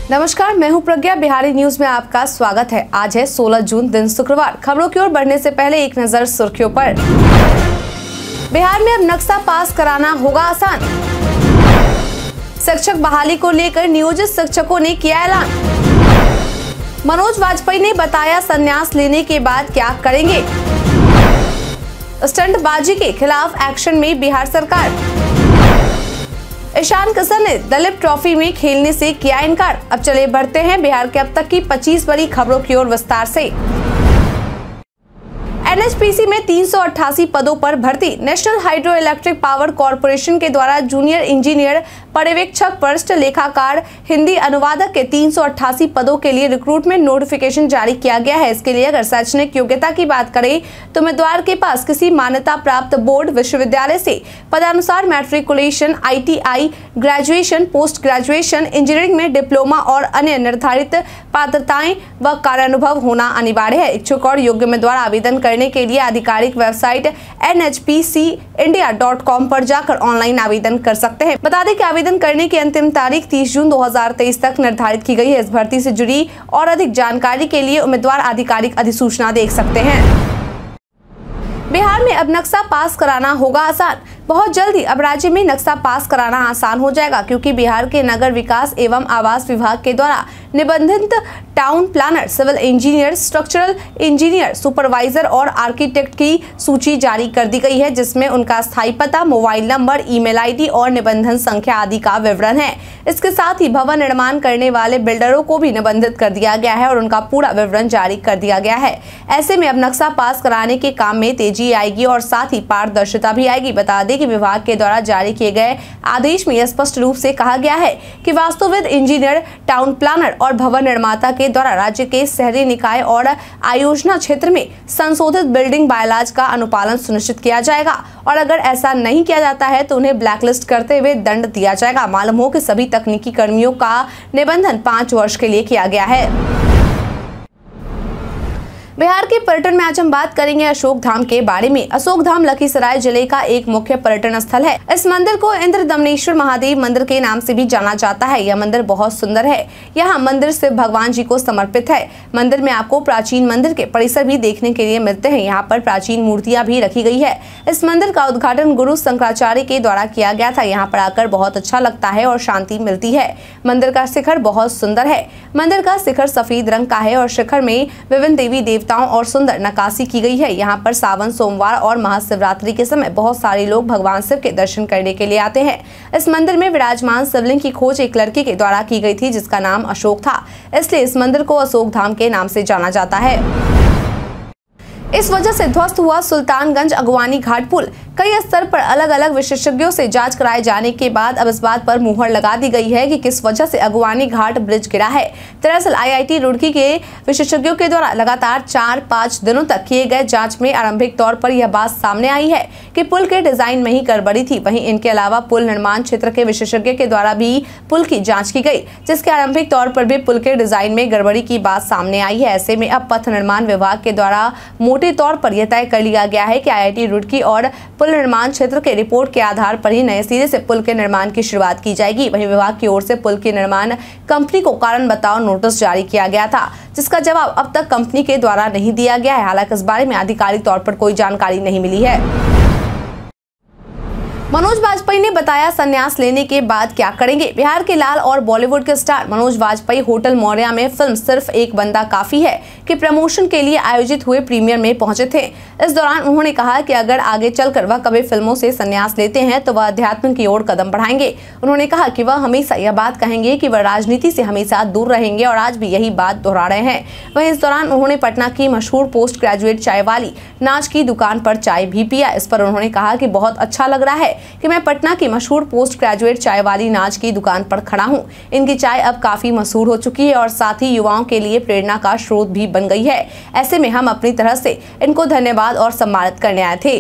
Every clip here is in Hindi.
नमस्कार, मैं हूं प्रज्ञा। बिहारी न्यूज में आपका स्वागत है। आज है 16 जून, दिन शुक्रवार। खबरों की ओर बढ़ने से पहले एक नजर सुर्खियों पर। बिहार में अब नक्शा पास कराना होगा आसान। शिक्षक बहाली को लेकर नियोजित शिक्षकों ने किया ऐलान। मनोज वाजपेयी ने बताया संन्यास लेने के बाद क्या करेंगे। स्टंटबाजी के खिलाफ एक्शन में बिहार सरकार। ईशान किशन ने दलीप ट्रॉफी में खेलने से किया इनकार। अब चले बढ़ते हैं बिहार के अब तक की 25 बड़ी खबरों की ओर विस्तार से। एनएचपीसी में 388 पदों पर भर्ती। National Hydro Electric Power Corporation के द्वारा जूनियर इंजीनियर, पर्यवेक्षक, वरिष्ठ लेखाकार, हिंदी अनुवादक के 388 पदों के लिए रिक्रूटमेंट नोटिफिकेशन जारी किया गया है। इसके लिए अगर शैक्षणिक योग्यता की बात करें तो उम्मीदवार के पास किसी मान्यता प्राप्त बोर्ड, विश्वविद्यालय से पदानुसार matriculation, ITI, graduation, post graduation, engineering में डिप्लोमा और अन्य निर्धारित पात्रताएं व कार्यानुभव होना अनिवार्य है। इच्छुक और योग्य उम्मीदवार आवेदन करने के लिए आधिकारिक वेबसाइट nhpcindia.com पर जाकर ऑनलाइन आवेदन कर सकते हैं। बता दें कि आवेदन करने की अंतिम तारीख 30 जून 2023 तक निर्धारित की गई है। इस भर्ती से जुड़ी और अधिक जानकारी के लिए उम्मीदवार आधिकारिक अधिसूचना देख सकते हैं। बिहार में अब नक्शा पास कराना होगा आसान। बहुत जल्दी अब राज्य में नक्शा पास कराना आसान हो जाएगा, क्योंकि बिहार के नगर विकास एवं आवास विभाग के द्वारा निबंधित town planner, civil engineer, structural engineer, supervisor और आर्किटेक्ट की सूची जारी कर दी गई है, जिसमें उनका स्थायी पता, मोबाइल नंबर, ईमेल ID और निबंधन संख्या आदि का विवरण है। इसके साथ ही भवन निर्माण करने वाले बिल्डरों को भी निबंधित कर दिया गया है और उनका पूरा विवरण जारी कर दिया गया है। ऐसे में अब नक्शा पास कराने के काम में तेजी आएगी और साथ ही पारदर्शिता भी आएगी। बता दें कि विभाग के द्वारा जारी किए गए आदेश में स्पष्ट रूप से कहा गया है कि वास्तुविद, इंजीनियर, टाउन प्लानर और भवन निर्माता के द्वारा राज्य के शहरी निकाय और आयोजना क्षेत्र में संशोधित बिल्डिंग बायलॉज का अनुपालन सुनिश्चित किया जाएगा और अगर ऐसा नहीं किया जाता है तो उन्हें ब्लैकलिस्ट करते हुए दंड दिया जाएगा। मालूम हो कि सभी तकनीकी कर्मियों का निबंधन 5 वर्ष के लिए किया गया है। बिहार के पर्यटन में आज हम बात करेंगे अशोक धाम के बारे में। अशोक धाम लखीसराय जिले का एक मुख्य पर्यटन स्थल है। इस मंदिर को इंद्र दमनेश्वर महादेव मंदिर के नाम से भी जाना जाता है। यह मंदिर बहुत सुंदर है। यहाँ मंदिर शिव भगवान जी को समर्पित है। मंदिर में आपको प्राचीन मंदिर के परिसर भी देखने के लिए मिलते हैं। यहाँ पर प्राचीन मूर्तियां भी रखी गई है। इस मंदिर का उद्घाटन गुरु शंकराचार्य के द्वारा किया गया था। यहाँ पर आकर बहुत अच्छा लगता है और शांति मिलती है। मंदिर का शिखर बहुत सुंदर है। मंदिर का शिखर सफेद रंग का है और शिखर में विभिन्न देवी देवताओं और सुंदर नक्काशी की गई है। यहाँ पर सावन सोमवार और महाशिवरात्रि के समय बहुत सारे लोग भगवान शिव के दर्शन करने के लिए आते हैं। इस मंदिर में विराजमान शिवलिंग की खोज एक लड़के के द्वारा की गई थी, जिसका नाम अशोक था। इसलिए इस मंदिर को अशोक धाम के नाम से जाना जाता है। इस वजह से ध्वस्त हुआ सुल्तानगंज अगवानी घाट पुल। कई स्तर पर अलग अलग विशेषज्ञों से जांच कराए जाने के बाद अब इस बात पर मुहर लगा दी गई है कि किस वजह से अगवानी घाट ब्रिज गिरा है। दरअसल IIT रुड़की के विशेषज्ञों के द्वारा लगातार 4-5 दिनों तक किए गए जांच में आरंभिक तौर पर यह बात सामने आई है कि पुल के डिजाइन में ही गड़बड़ी थी। वहीं इनके अलावा पुल निर्माण क्षेत्र के विशेषज्ञ के द्वारा भी पुल की जाँच की गई, जिसके आरंभिक तौर पर भी पुल के डिजाइन में गड़बड़ी की बात सामने आई है। ऐसे में अब पथ निर्माण विभाग के द्वारा मोटे तौर पर यह तय कर लिया गया है कि IIT रुड़की और पुल निर्माण क्षेत्र के रिपोर्ट के आधार पर ही नए सिरे से पुल के निर्माण की शुरुआत की जाएगी। वहीं विभाग की ओर से पुल के निर्माण कंपनी को कारण बताओ नोटिस जारी किया गया था, जिसका जवाब अब तक कंपनी के द्वारा नहीं दिया गया है। हालांकि इस बारे में आधिकारिक तौर पर कोई जानकारी नहीं मिली है। मनोज वाजपेयी ने बताया संन्यास लेने के बाद क्या करेंगे। बिहार के लाल और बॉलीवुड के स्टार मनोज वाजपेयी होटल मौर्या में फिल्म सिर्फ एक बंदा काफी है के प्रमोशन के लिए आयोजित हुए प्रीमियर में पहुंचे थे। इस दौरान उन्होंने कहा कि अगर आगे चलकर वह कभी फिल्मों से संन्यास लेते हैं तो वह अध्यात्म की ओर कदम बढ़ाएंगे। उन्होंने कहा कि वह हमेशा यह बात कहेंगे कि वह राजनीति से हमेशा दूर रहेंगे और आज भी यही बात दोहरा रहे हैं। वहीं इस दौरान उन्होंने पटना की मशहूर पोस्ट ग्रेजुएट चाय वाली नाज की दुकान पर चाय भी पिया। इस पर उन्होंने कहा कि बहुत अच्छा लग रहा है कि मैं पटना की मशहूर पोस्ट ग्रेजुएट चाय वाली नाज की दुकान पर खड़ा हूं। इनकी चाय अब काफी मशहूर हो चुकी है और साथ ही युवाओं के लिए प्रेरणा का स्रोत भी बन गई है। ऐसे में हम अपनी तरह से इनको धन्यवाद और सम्मानित करने आए थे।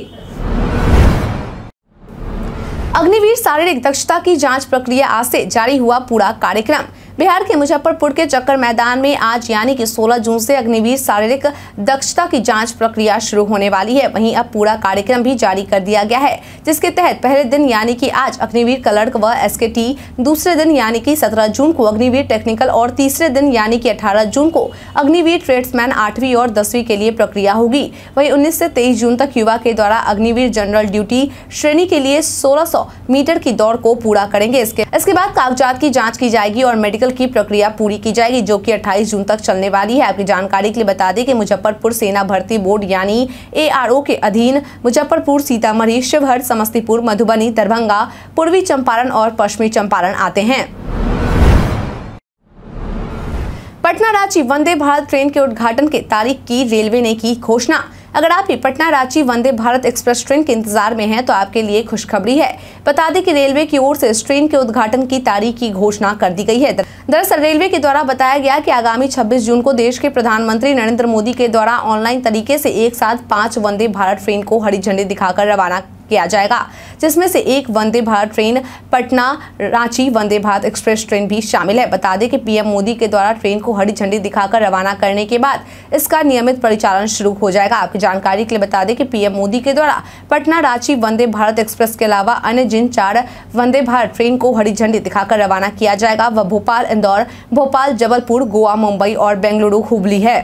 अग्निवीर शारीरिक दक्षता की जांच प्रक्रिया आज से जारी हुआ पूरा कार्यक्रम। बिहार के मुजफ्फरपुर के चक्कर मैदान में आज यानी कि 16 जून से अग्निवीर शारीरिक दक्षता की जांच प्रक्रिया शुरू होने वाली है। वहीं अब पूरा कार्यक्रम भी जारी कर दिया गया है, जिसके तहत पहले दिन यानी कि आज अग्निवीर क्लर्क व एसकेटी, दूसरे दिन यानी कि 17 जून को अग्निवीर टेक्निकल और तीसरे दिन यानी कि 18 जून को अग्निवीर ट्रेड्समैन 8वीं और 10वीं के लिए प्रक्रिया होगी। वहीं 19 से 23 जून तक युवा के द्वारा अग्निवीर जनरल ड्यूटी श्रेणी के लिए 1600 मीटर की दौड़ को पूरा करेंगे। इसके बाद कागजात की जांच की जाएगी और मेडिकल की प्रक्रिया पूरी की जाएगी, जो कि 28 जून तक चलने वाली है। आपकी जानकारी के लिए बता दें कि मुजफ्फरपुर सेना भर्ती बोर्ड यानी ARO के अधीन मुजफ्फरपुर, सीतामढ़ी, शिवहर, समस्तीपुर, मधुबनी, दरभंगा, पूर्वी चंपारण और पश्चिमी चंपारण आते हैं। पटना रांची वंदे भारत ट्रेन के उद्घाटन के तारीख की रेलवे ने की घोषणा। अगर आप भी पटना रांची वंदे भारत एक्सप्रेस ट्रेन के इंतजार में हैं तो आपके लिए खुशखबरी है। बता दें कि रेलवे की ओर से इस ट्रेन के उद्घाटन की तारीख की घोषणा कर दी गई है। दरअसल रेलवे के द्वारा बताया गया कि आगामी 26 जून को देश के प्रधानमंत्री नरेंद्र मोदी के द्वारा ऑनलाइन तरीके से एक साथ 5 वंदे भारत ट्रेन को हरी झंडी दिखाकर रवाना किया जाएगा, जिसमें से एक Vande Bharat train Patna Ranchi Vande Bharat express train भी शामिल है। बता दें कि पीएम मोदी के द्वारा ट्रेन को हरी झंडी दिखाकर रवाना करने के बाद इसका नियमित परिचालन शुरू हो जाएगा। आपकी जानकारी के लिए बता दें कि पीएम मोदी के द्वारा पटना रांची वंदे भारत एक्सप्रेस के अलावा अन्य जिन 4 वंदे भारत ट्रेन को हरी झंडी दिखाकर रवाना किया जाएगा वह भोपाल, इंदौर, भोपाल, जबलपुर, गोवा, मुंबई और बेंगलुरु, हुबली है।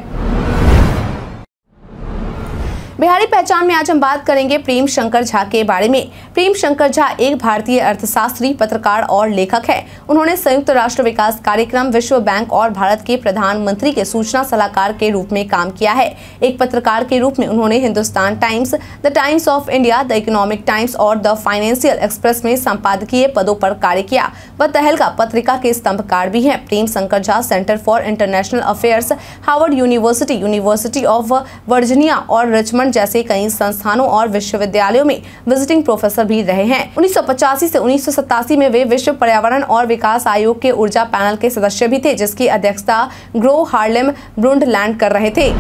बिहारी पहचान में आज हम बात करेंगे प्रेम शंकर झा के बारे में। प्रेम शंकर झा एक भारतीय अर्थशास्त्री, पत्रकार और लेखक है। उन्होंने संयुक्त राष्ट्र विकास कार्यक्रम, विश्व बैंक और भारत के प्रधानमंत्री के सूचना सलाहकार के रूप में काम किया है। एक पत्रकार के रूप में उन्होंने Hindustan Times, the Times of India, the Economic Times और द फाइनेंशियल एक्सप्रेस में संपादकीय पदों पर कार्य किया। वह तहलका पत्रिका के स्तंभकार भी हैं। Prem Shankar Jha Centre for International Affairs, Harvard University, University of Virginia और रिचमंड जैसे कई संस्थानों और विश्वविद्यालयों में विजिटिंग प्रोफेसर भी रहे हैं। 1985 से 1987 में वे विश्व पर्यावरण और विकास आयोग के ऊर्जा पैनल के सदस्य भी थे, जिसकी अध्यक्षता ग्रो हार्लेम ब्रुंडलैंड कर रहे थे।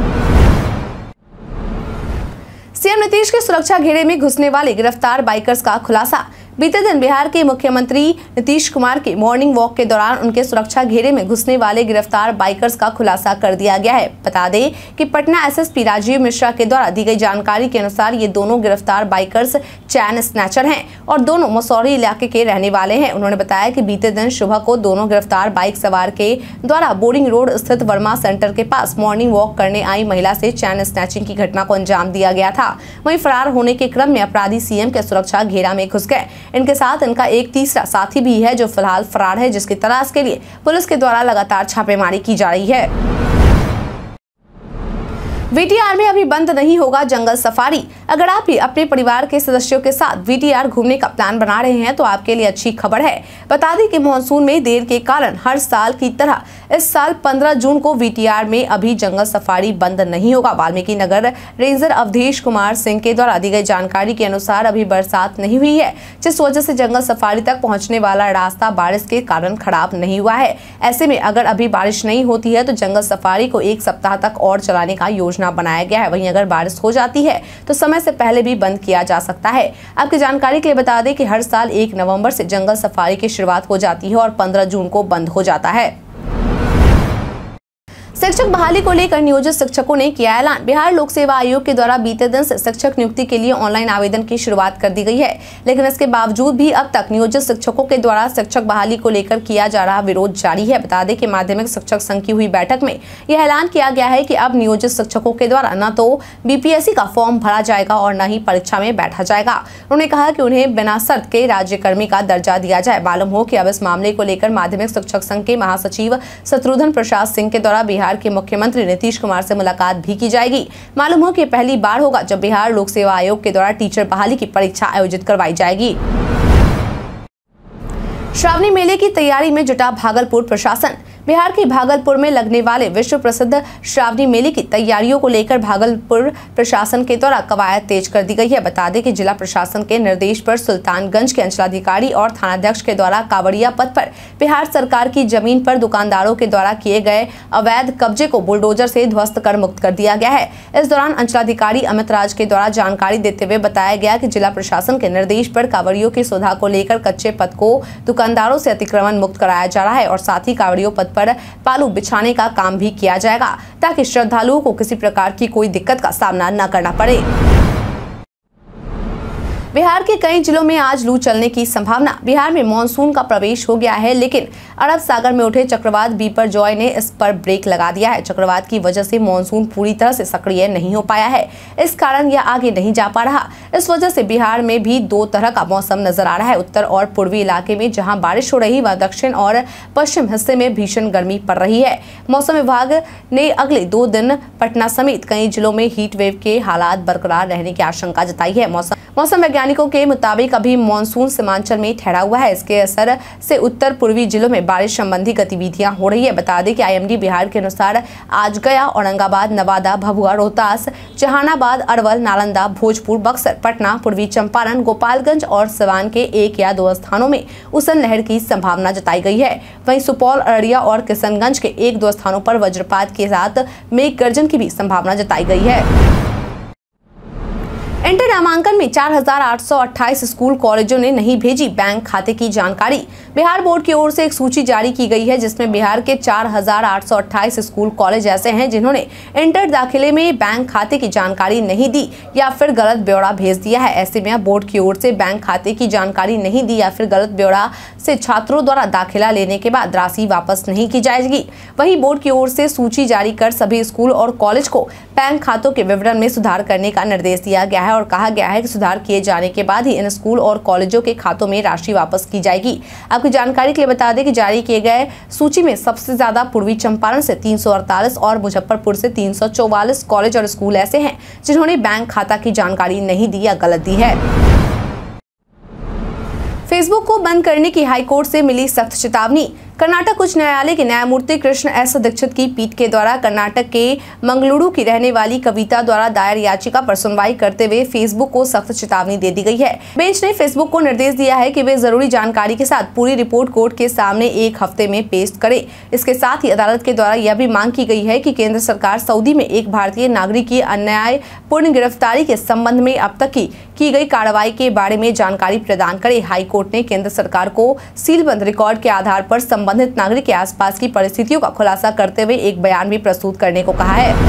सीएम नीतीश के सुरक्षा घेरे में घुसने वाले गिरफ्तार बाइकर्स का खुलासा। बीते दिन बिहार के मुख्यमंत्री नीतीश कुमार के मॉर्निंग वॉक के दौरान उनके सुरक्षा घेरे में घुसने वाले गिरफ्तार बाइकर्स का खुलासा कर दिया गया है। बता दें कि पटना एसएसपी राजीव मिश्रा के द्वारा दी गई जानकारी के अनुसार ये दोनों गिरफ्तार बाइकर्स चैन स्नैचर हैं और दोनों मसौरी इलाके के रहने वाले हैं। उन्होंने बताया कि बीते दिन सुबह को दोनों गिरफ्तार बाइक सवार के द्वारा बोरिंग रोड स्थित वर्मा सेंटर के पास मॉर्निंग वॉक करने आई महिला से चैन स्नैचिंग की घटना को अंजाम दिया गया था। वहीं फरार होने के क्रम में अपराधी सीएम के सुरक्षा घेरा में घुस गए। इनके साथ इनका एक तीसरा साथी भी है जो फिलहाल फरार है, जिसकी तलाश के लिए पुलिस के द्वारा लगातार छापेमारी की जा रही है। VTR में अभी बंद नहीं होगा जंगल सफारी। अगर आप भी अपने परिवार के सदस्यों के साथ VTR घूमने का प्लान बना रहे हैं तो आपके लिए अच्छी खबर है। बता दें कि मॉनसून में देर के कारण हर साल की तरह इस साल 15 जून को VTR में अभी जंगल सफारी बंद नहीं होगा। वाल्मीकि नगर रेंजर अवधेश कुमार सिंह के द्वारा दी गई जानकारी के अनुसार अभी बरसात नहीं हुई है, जिस वजह से जंगल सफारी तक पहुंचने वाला रास्ता बारिश के कारण खराब नहीं हुआ है। ऐसे में अगर अभी बारिश नहीं होती है तो जंगल सफारी को 1 सप्ताह तक और चलाने का योजना बनाया गया है। वहीं अगर बारिश हो जाती है तो समय से पहले भी बंद किया जा सकता है। आपकी जानकारी के लिए बता दें कि हर साल 1 नवंबर से जंगल सफारी की शुरुआत हो जाती है और 15 जून को बंद हो जाता है। शिक्षक बहाली को लेकर नियोजित शिक्षकों ने किया ऐलान। बिहार लोक सेवा आयोग के द्वारा बीते दिन से शिक्षक नियुक्ति के लिए ऑनलाइन आवेदन की शुरुआत कर दी गई है, लेकिन इसके बावजूद भी अब तक नियोजित शिक्षकों के द्वारा शिक्षक बहाली को लेकर किया जा रहा विरोध जारी है। बता दें कि माध्यमिक शिक्षक संघ की हुई बैठक में यह ऐलान किया गया है कि अब नियोजित शिक्षकों के द्वारा न तो BPSC का फॉर्म भरा जाएगा और न ही परीक्षा में बैठा जाएगा। उन्होंने कहा कि उन्हें बिना शर्त के राज्यकर्मी का दर्जा दिया जाए। मालूम हो कि अब इस मामले को लेकर माध्यमिक शिक्षक संघ के महासचिव शत्रुघ्न प्रसाद सिंह के द्वारा बिहार के मुख्यमंत्री नीतीश कुमार से मुलाकात भी की जाएगी। मालूम हो कि पहली बार होगा जब बिहार लोक सेवा आयोग के द्वारा टीचर बहाली की परीक्षा आयोजित करवाई जाएगी। श्रावणी मेले की तैयारी में जुटा भागलपुर प्रशासन। बिहार के भागलपुर में लगने वाले विश्व प्रसिद्ध श्रावणी मेले की तैयारियों को लेकर भागलपुर प्रशासन के द्वारा कवायद तेज कर दी गई है। बता दें कि जिला प्रशासन के निर्देश पर सुल्तानगंज के अंचलाधिकारी और थानाध्यक्ष के द्वारा कावड़िया पथ पर बिहार सरकार की जमीन पर दुकानदारों के द्वारा किए गए अवैध कब्जे को बुलडोजर से ध्वस्त कर मुक्त कर दिया गया है। इस दौरान अंचलाधिकारी अमित राज के द्वारा जानकारी देते हुए बताया गया कि जिला प्रशासन के निर्देश पर कावड़ियों की सुविधा को लेकर कच्चे पथ को दुकानदारों से अतिक्रमण मुक्त कराया जा रहा है और साथ ही कांवड़ियों पथ पर पालू बिछाने का काम भी किया जाएगा ताकि श्रद्धालुओं को किसी प्रकार की कोई दिक्कत का सामना न करना पड़े। बिहार के कई जिलों में आज लू चलने की संभावना। बिहार में मानसून का प्रवेश हो गया है, लेकिन अरब सागर में उठे चक्रवात बिपरजॉय ने इस पर ब्रेक लगा दिया है। चक्रवात की वजह से मानसून पूरी तरह से सक्रिय नहीं हो पाया है, इस कारण यह आगे नहीं जा पा रहा। इस वजह से बिहार में भी दो तरह का मौसम नजर आ रहा है। उत्तर और पूर्वी इलाके में जहां बारिश हो रही, वह दक्षिण और पश्चिम हिस्से में भीषण गर्मी पड़ रही है। मौसम विभाग ने अगले 2 दिन पटना समेत कई जिलों में हीट वेव के हालात बरकरार रहने की आशंका जताई है। मौसम वैज्ञानिकों के मुताबिक अभी मानसून सीमांचल में ठहरा हुआ है। इसके असर से उत्तर पूर्वी जिलों में बारिश संबंधी गतिविधियां हो रही है। बता दें कि IMD बिहार के अनुसार आज गया, औरंगाबाद, नवादा, भभुआ, रोहतास, जहानाबाद, अरवल, नालंदा, भोजपुर, बक्सर, पटना, पूर्वी चंपारण, गोपालगंज और सिवान के 1 या 2 स्थानों में उसन लहर की संभावना जताई गई है। वहीं सुपौल, अररिया और किशनगंज के 1-2 स्थानों पर वज्रपात के साथ मेघ गर्जन की भी संभावना जताई गई है। इंटर नामांकन में 4,828 स्कूल कॉलेजों ने नहीं भेजी बैंक खाते की जानकारी। बिहार बोर्ड की ओर से एक सूची जारी की गई है, जिसमें बिहार के 4,828 स्कूल कॉलेज ऐसे हैं जिन्होंने इंटर दाखिले में बैंक खाते की जानकारी नहीं दी या फिर गलत ब्यौरा भेज दिया है। ऐसे में बोर्ड की ओर से बैंक खाते की जानकारी नहीं दी या फिर गलत ब्यौरा से छात्रों द्वारा दाखिला लेने के बाद राशि वापस नहीं की जाएगी। वहीं बोर्ड की ओर से सूची जारी कर सभी स्कूल और कॉलेज को बैंक खातों के विवरण में सुधार करने का निर्देश दिया गया है और कहा गया है कि सुधार किए जाने के बाद ही इन स्कूल और कॉलेजों के खातों में राशि वापस की जाएगी। आपकी जानकारी के लिए बता दें कि जारी किए गए सूची में सबसे ज्यादा पूर्वी चंपारण से 348 और मुजफ्फरपुर से 344 कॉलेज और स्कूल ऐसे हैं जिन्होंने बैंक खाता की जानकारी नहीं दी या गलत दी है। फेसबुक को बंद करने की हाईकोर्ट से मिली सख्त चेतावनी। कर्नाटक उच्च न्यायालय के न्यायमूर्ति कृष्ण एस दीक्षित की पीठ के द्वारा कर्नाटक के मंगलुरु की रहने वाली कविता द्वारा दायर याचिका पर सुनवाई करते हुए फेसबुक को सख्त चेतावनी दे दी गई है। बेंच ने फेसबुक को निर्देश दिया है कि वे जरूरी जानकारी के साथ पूरी रिपोर्ट कोर्ट के सामने 1 हफ्ते में पेश करे। इसके साथ ही अदालत के द्वारा यह भी मांग की गई है कि केंद्र सरकार सऊदी में एक भारतीय नागरिक की अन्यायपूर्ण गिरफ्तारी के संबंध में अब तक की गई कार्रवाई के बारे में जानकारी प्रदान करे। हाईकोर्ट ने केंद्र सरकार को सीलबंद रिकॉर्ड के आधार पर संबंधित नागरिक के आसपास की परिस्थितियों का खुलासा करते हुए एक बयान भी प्रस्तुत करने को कहा है।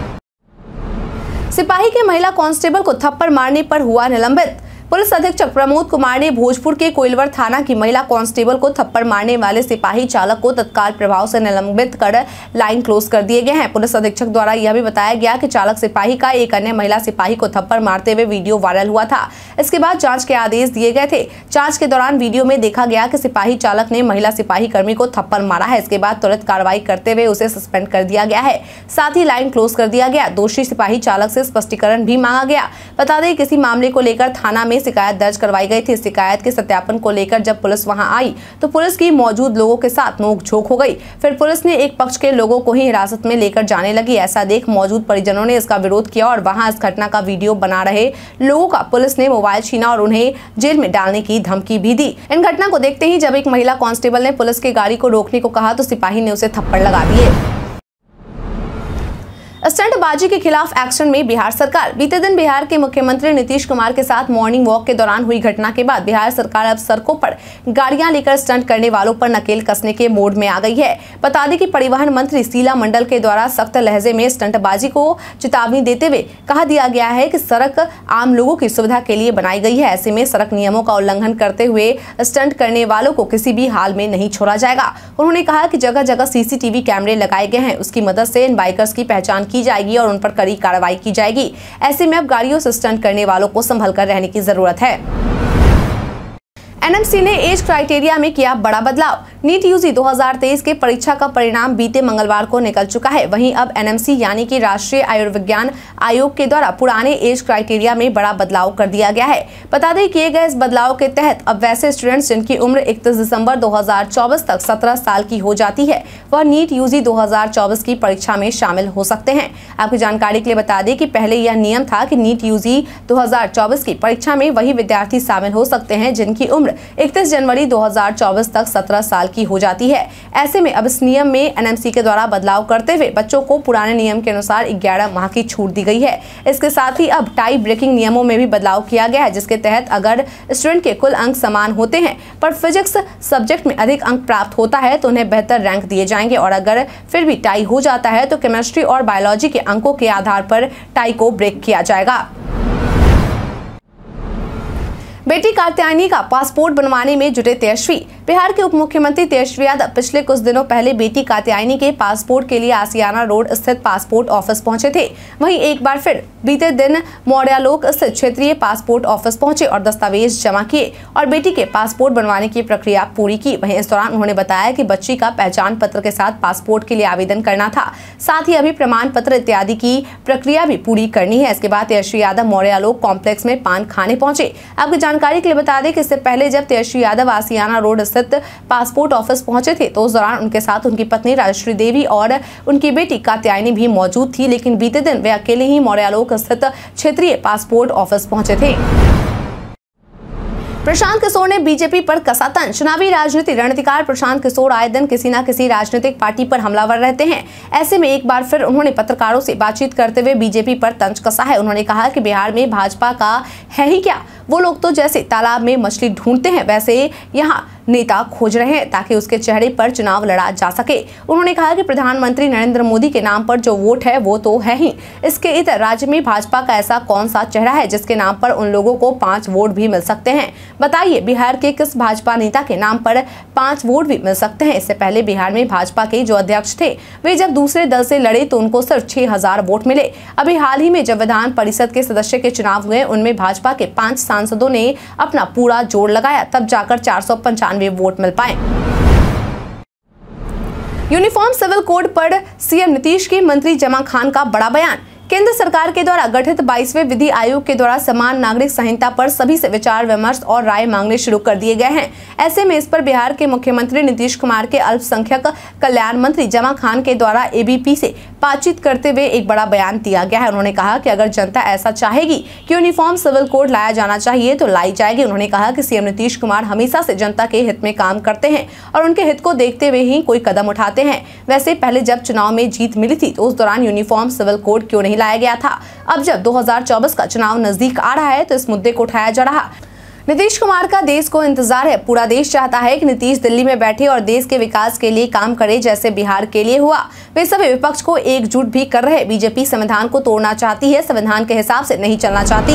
सिपाही के महिला कांस्टेबल को थप्पड़ मारने पर हुआ निलंबित। पुलिस अधीक्षक प्रमोद कुमार ने भोजपुर के कोइलवर थाना की महिला कांस्टेबल को थप्पड़ मारने वाले सिपाही चालक को तत्काल प्रभाव से निलंबित कर लाइन क्लोज कर दिए गए हैं। पुलिस अधीक्षक द्वारा यह भी बताया गया कि चालक सिपाही का एक अन्य महिला सिपाही को थप्पड़ मारते हुए वीडियो वायरल हुआ था। इसके बाद जांच के आदेश दिए गए थे। जांच के दौरान वीडियो में देखा गया कि सिपाही चालक ने महिला सिपाही कर्मी को थप्पड़ मारा है। इसके बाद तुरंत कार्रवाई करते हुए उसे सस्पेंड कर दिया गया है, साथ ही लाइन क्लोज कर दिया गया। दोषी सिपाही चालक से स्पष्टीकरण भी मांगा गया। बता दें किसी मामले को लेकर थाना में शिकायत दर्ज करवाई गई थी। शिकायत के सत्यापन को लेकर जब पुलिस वहां आई तो पुलिस की मौजूद लोगों के साथ नोकझोंक हो गई। फिर पुलिस ने एक पक्ष के लोगों को ही हिरासत में लेकर जाने लगी। ऐसा देख मौजूद परिजनों ने इसका विरोध किया और वहां इस घटना का वीडियो बना रहे लोगों का पुलिस ने मोबाइल छीना और उन्हें जेल में डालने की धमकी भी दी। इन घटना को देखते ही जब एक महिला कांस्टेबल ने पुलिस की गाड़ी को रोकने को कहा तो सिपाही ने उसे थप्पड़ लगा दिए। स्टंटबाजी के खिलाफ एक्शन में बिहार सरकार। बीते दिन बिहार के मुख्यमंत्री नीतीश कुमार के साथ मॉर्निंग वॉक के दौरान हुई घटना के बाद बिहार सरकार अब सड़कों पर गाड़ियां लेकर स्टंट करने वालों पर नकेल कसने के मोड में आ गई है। बता दें कि परिवहन मंत्री शीला मंडल के द्वारा सख्त लहजे में स्टंटबाजी को चेतावनी देते हुए कहा दिया गया है कि सड़क आम लोगों की सुविधा के लिए बनाई गई है। ऐसे में सड़क नियमों का उल्लंघन करते हुए स्टंट करने वालों को किसी भी हाल में नहीं छोड़ा जाएगा। उन्होंने कहा कि जगह जगह CCTV कैमरे लगाए गए हैं, उसकी मदद से इन बाइकर्स की पहचान की जाएगी और उन पर कड़ी कार्रवाई की जाएगी। ऐसे में अब गाड़ियों से स्टंट करने वालों को संभल कर रहने की जरूरत है। NMC ने एज क्राइटेरिया में किया बड़ा बदलाव। नीट UG 2023 के परीक्षा का परिणाम बीते मंगलवार को निकल चुका है। वहीं अब NMC यानी कि राष्ट्रीय आयुर्विज्ञान आयोग के द्वारा पुराने एज क्राइटेरिया में बड़ा बदलाव कर दिया गया है। बता दें किए गए इस बदलाव के तहत अब वैसे स्टूडेंट्स जिनकी उम्र 31 दिसंबर 2024 तक 17 साल की हो जाती है वह नीट UG 2024 की परीक्षा में शामिल हो सकते हैं। आपकी जानकारी के लिए बता दें कि पहले यह नियम था कि नीट UG 2024 की परीक्षा में वही विद्यार्थी शामिल हो सकते हैं जिनकी उम्र 31 जनवरी 2024 तक 17 साल की हो जाती है। ऐसे में अब इस नियम में एनएमसी के द्वारा बदलाव करते हुए बच्चों को पुराने नियम के अनुसार 11 माह की छूट दी गई है। इसके साथ ही अब टाई ब्रेकिंग नियमों में भी बदलाव किया गया है, जिसके तहत अगर स्टूडेंट के कुल अंक समान होते हैं पर फिजिक्स सब्जेक्ट में अधिक अंक प्राप्त होता है तो उन्हें बेहतर रैंक दिए जाएंगे, और अगर फिर भी टाई हो जाता है तो केमिस्ट्री और बायोलॉजी के अंकों के आधार पर टाई को ब्रेक किया जाएगा। बेटी कात्यायनी का पासपोर्ट बनवाने में जुटे तेजस्वी। बिहार के उप मुख्यमंत्री तेजस्वी यादव पिछले कुछ दिनों पहले बेटी कात्यायनी के पासपोर्ट के लिए आसियाना रोड स्थित पासपोर्ट ऑफिस पहुंचे थे। वहीं एक बार फिर बीते दिन मौर्यालोक स्थित क्षेत्रीय पासपोर्ट ऑफिस पहुंचे और दस्तावेज जमा किए और बेटी के पासपोर्ट बनवाने की प्रक्रिया पूरी की। वहीं इस दौरान उन्होंने बताया कि बच्ची का पहचान पत्र के साथ पासपोर्ट के लिए आवेदन करना था, साथ ही अभी प्रमाण पत्र इत्यादि की प्रक्रिया भी पूरी करनी है। इसके बाद तेजस्वी यादव मौर्यालोक कॉम्प्लेक्स में पान खाने पहुंचे। आपकी जानकारी के लिए बता दें कि इससे पहले जब तेजस्वी यादव आसियाना रोड स्थित पासपोर्ट ऑफिस पहुंचे थे तो उस दौरान उनके साथ उनकी पत्नी राजश्री देवी और उनकी बेटी कात्यायनी भी मौजूद थी, लेकिन बीते दिन वे अकेले ही मौर्यालोक स्थित क्षेत्रीय पासपोर्ट ऑफिस पहुंचे थे। प्रशांत किशोर ने बीजेपी पर कसा तंज। चुनावी राजनीति रणनीतिकार प्रशांत किशोर आए दिन किसी न किसी राजनीतिक पार्टी पर हमलावर रहते हैं। ऐसे में एक बार फिर उन्होंने पत्रकारों से बातचीत करते हुए बीजेपी पर तंज कसा है। उन्होंने कहा कि बिहार में भाजपा का है ही क्या, वो लोग तो जैसे तालाब में मछली ढूंढते हैं वैसे यहाँ नेता खोज रहे हैं ताकि उसके चेहरे पर चुनाव लड़ा जा सके। उन्होंने कहा कि प्रधानमंत्री नरेंद्र मोदी के नाम पर जो वोट है वो तो है ही, इसके इतर राज्य में भाजपा का ऐसा कौन सा चेहरा है जिसके नाम पर उन लोगों को 5 वोट भी मिल सकते हैं? बताइए, बिहार के किस भाजपा नेता के नाम पर 5 वोट भी मिल सकते हैं? इससे पहले बिहार में भाजपा के जो अध्यक्ष थे वे जब दूसरे दल से लड़े तो उनको सिर्फ 6000 वोट मिले। अभी हाल ही में जब विधान परिषद के सदस्य के चुनाव हुए उनमें भाजपा के 5 सांसदों ने अपना पूरा जोर लगाया, तब जाकर 495 वोट मिल पाए। यूनिफॉर्म सिविल कोड पर सीएम नीतीश की मंत्री जमा खान का बड़ा बयान। केंद्र सरकार के द्वारा गठित 22वें विधि आयोग के द्वारा समान नागरिक संहिता पर सभी से विचार विमर्श और राय मांगने शुरू कर दिए गए हैं। ऐसे में इस पर बिहार के मुख्यमंत्री नीतीश कुमार के अल्पसंख्यक कल्याण मंत्री जमा खान के द्वारा एबीपी से बातचीत करते हुए एक बड़ा बयान दिया गया है। उन्होंने कहा कि अगर जनता ऐसा चाहेगी कि यूनिफॉर्म सिविल कोड लाया जाना चाहिए तो लाई जाएगी। उन्होंने कहा कि सीएम नीतीश कुमार हमेशा से जनता के हित में काम करते हैं और उनके हित को देखते हुए ही कोई कदम उठाते हैं। वैसे पहले जब चुनाव में जीत मिली थी तो उस दौरान यूनिफॉर्म सिविल कोड क्यों नहीं लाया गया था? अब जब 2024 का चुनाव नजदीक आ रहा है तो इस मुद्दे को उठाया जा रहा। नीतीश कुमार का देश को इंतजार है। पूरा देश चाहता है कि नीतीश दिल्ली में बैठे और देश के विकास के लिए काम करे जैसे बिहार के लिए हुआ। वे सभी विपक्ष को एकजुट भी कर रहे। बीजेपी संविधान को तोड़ना चाहती है, संविधान के हिसाब से नहीं चलना चाहती।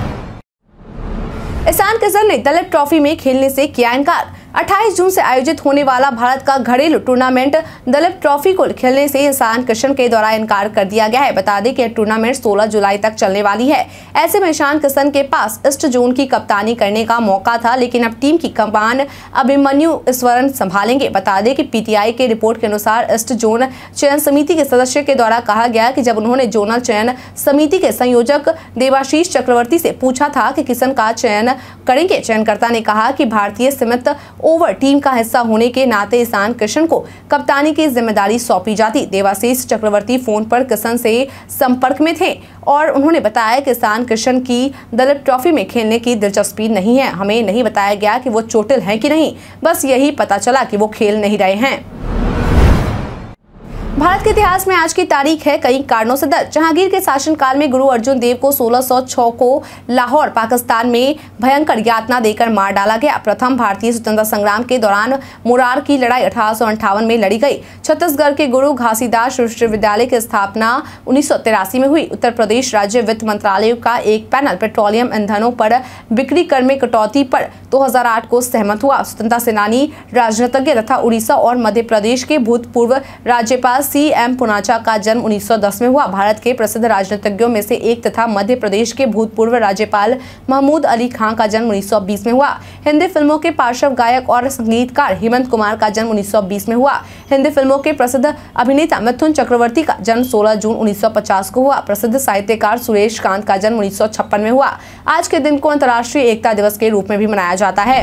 ईशान किशन ने दलीप ट्रॉफी में खेलने से किया इनकार। 28 जून से आयोजित होने वाला भारत का घरेलू टूर्नामेंट दलीप ट्रॉफी को खेलने से ईशान किशन के द्वारा इनकार कर दिया गया है। बता दें कि यह टूर्नामेंट 16 जुलाई तक चलने वाली है। ऐसे में ईशान किशन के पास ईस्ट जोन की कप्तानी करने का मौका था, लेकिन अब टीम की कमान अभिमन्यु ईश्वरन संभालेंगे। बता दें कि पीटीआई के रिपोर्ट के अनुसार ईस्ट जोन चयन समिति के सदस्य के द्वारा कहा गया कि जब उन्होंने जोनल चयन समिति के संयोजक देवाशीष चक्रवर्ती से पूछा था कि किशन का चयन करेंगे, चयनकर्ता ने कहा कि भारतीय सीमित ओवर टीम का हिस्सा होने के नाते ईशान किशन को कप्तानी की जिम्मेदारी सौंपी जाती। देवाशीष चक्रवर्ती फोन पर किशन से संपर्क में थे और उन्होंने बताया कि ईशान किशन की दलीप ट्रॉफी में खेलने की दिलचस्पी नहीं है। हमें नहीं बताया गया कि वो चोटिल हैं कि नहीं, बस यही पता चला कि वो खेल नहीं रहे हैं। भारत के इतिहास में आज की तारीख है कई कारणों से दर्ज। जहांगीर के शासनकाल में गुरु अर्जुन देव को 1606 को लाहौर पाकिस्तान में भयंकर यातना देकर मार डाला गया। प्रथम भारतीय स्वतंत्रता संग्राम के दौरान मोरार की लड़ाई 1858 में लड़ी गई। छत्तीसगढ़ के गुरु घासीदास विश्वविद्यालय की स्थापना 1983 में हुई। उत्तर प्रदेश राज्य वित्त मंत्रालय का एक पैनल पेट्रोलियम ईंधनों पर बिक्री कर में कटौती पर 2008 को सहमत हुआ। स्वतंत्रता सेनानी, राजनीतिज्ञ तथा उड़ीसा और मध्य प्रदेश के भूतपूर्व राज्यपाल सीएम पुनाचा का जन्म 1910 में हुआ। भारत के प्रसिद्ध राजनीतिज्ञों में से एक तथा मध्य प्रदेश के भूतपूर्व राज्यपाल महमूद अली खां का जन्म 1920 में हुआ। हिंदी फिल्मों के पार्श्व गायक और संगीतकार हेमंत कुमार का जन्म 1920 में हुआ। हिंदी फिल्मों के प्रसिद्ध अभिनेता मिथुन चक्रवर्ती का जन्म 16 जून 1950 को हुआ। प्रसिद्ध साहित्यकार सुरेश कांत का जन्म 1956 में हुआ। आज के दिन को अंतर्राष्ट्रीय एकता दिवस के रूप में भी मनाया जाता है।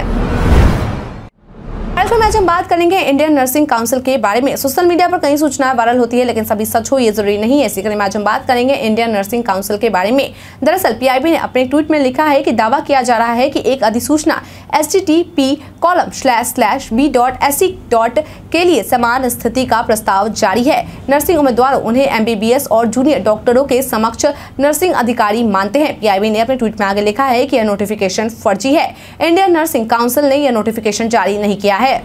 आज हम बात करेंगे इंडियन नर्सिंग काउंसिल के बारे में। सोशल मीडिया पर कई सूचनाएं वायरल होती है, लेकिन सभी सच हो ये जरूरी नहीं है। इसी क्रम में आज हम बात करेंगे इंडियन नर्सिंग काउंसिल के बारे में। दरअसल पीआईबी ने अपने ट्वीट में लिखा है कि दावा किया जा रहा है कि एक अधिसूचना http://b.se. के लिए समान स्थिति का प्रस्ताव जारी है। नर्सिंग उम्मीदवार उन्हें MBBS और जूनियर डॉक्टरों के समक्ष नर्सिंग अधिकारी मानते हैं। PIB ने अपने ट्वीट में आगे लिखा है कि यह नोटिफिकेशन फर्जी है। इंडियन नर्सिंग काउंसिल ने यह नोटिफिकेशन जारी नहीं किया है।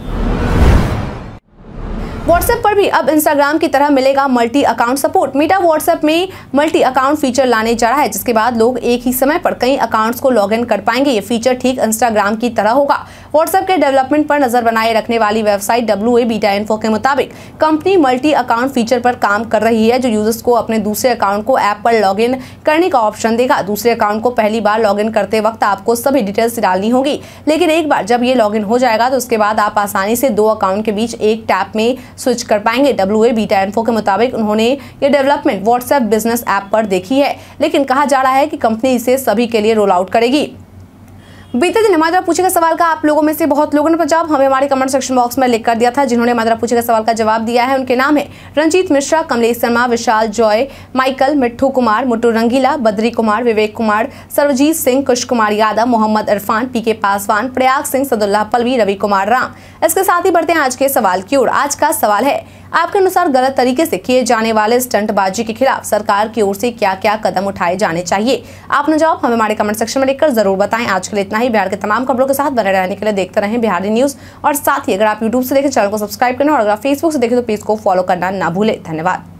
व्हाट्सएप पर भी अब इंस्टाग्राम की तरह मिलेगा multi account support. Meta WhatsApp में मल्टी अकाउंट फीचर लाने जा रहा है, जिसके बाद लोग एक ही समय पर कई अकाउंट्स को लॉगिन कर पाएंगे। ये फीचर ठीक इंस्टाग्राम की तरह होगा। व्हाट्सएप के डेवलपमेंट पर नजर बनाए रखने वाली वेबसाइट WA बीटा इन्फो के मुताबिक कंपनी मल्टी अकाउंट फीचर पर काम कर रही है, जो यूजर्स को अपने दूसरे अकाउंट को ऐप पर लॉगिन करने का ऑप्शन देगा। दूसरे अकाउंट को पहली बार लॉगिन करते वक्त आपको सभी डिटेल्स डालनी होगी, लेकिन एक बार जब ये लॉगिन हो जाएगा तो उसके बाद आप आसानी से दो अकाउंट के बीच एक टैप में स्विच कर पाएंगे। WA बीटा इन्फो के मुताबिक उन्होंने ये डेवलपमेंट व्हाट्सएप बिजनेस ऐप पर देखी है, लेकिन कहा जा रहा है कि कंपनी इसे सभी के लिए रोल आउट करेगी। बीते दिन हमारे द्वारा पूछे गए सवाल का आप लोगों में से बहुत लोगों ने जवाब हमें हमारे कमेंट सेक्शन बॉक्स में लिख कर दिया था। जिन्होंने हमारे द्वारा पूछे गए सवाल का जवाब दिया है उनके नाम है रंजीत मिश्रा, कमलेश शर्मा, विशाल जॉय, माइकल, मिट्ठू कुमार, मुट्टू रंगीला, बद्री कुमार, विवेक कुमार, सर्वजीत सिंह, कुश कुमार यादव, मोहम्मद इरफान, PK पासवान, प्रयाग सिंह, सदुल्लाह पलवी, रवि कुमार राम। इसके साथ ही बढ़ते हैं आज के सवाल की ओर। आज का सवाल है, आपके अनुसार गलत तरीके से किए जाने वाले स्टंटबाजी के खिलाफ सरकार की ओर से क्या क्या कदम उठाए जाने चाहिए? आपने जवाब हमें हमारे कमेंट सेक्शन में लिखकर जरूर बताएं। आज के लिए इतना ही। बिहार के तमाम खबरों के साथ बने रहने के लिए देखते रहें बिहारी न्यूज, और साथ ही अगर आप यूट्यूब से देखें चैनल को सब्सक्राइब करना, और अगर आप फेसबुक से देखें तो पेज को फॉलो करना ना भूलें। धन्यवाद।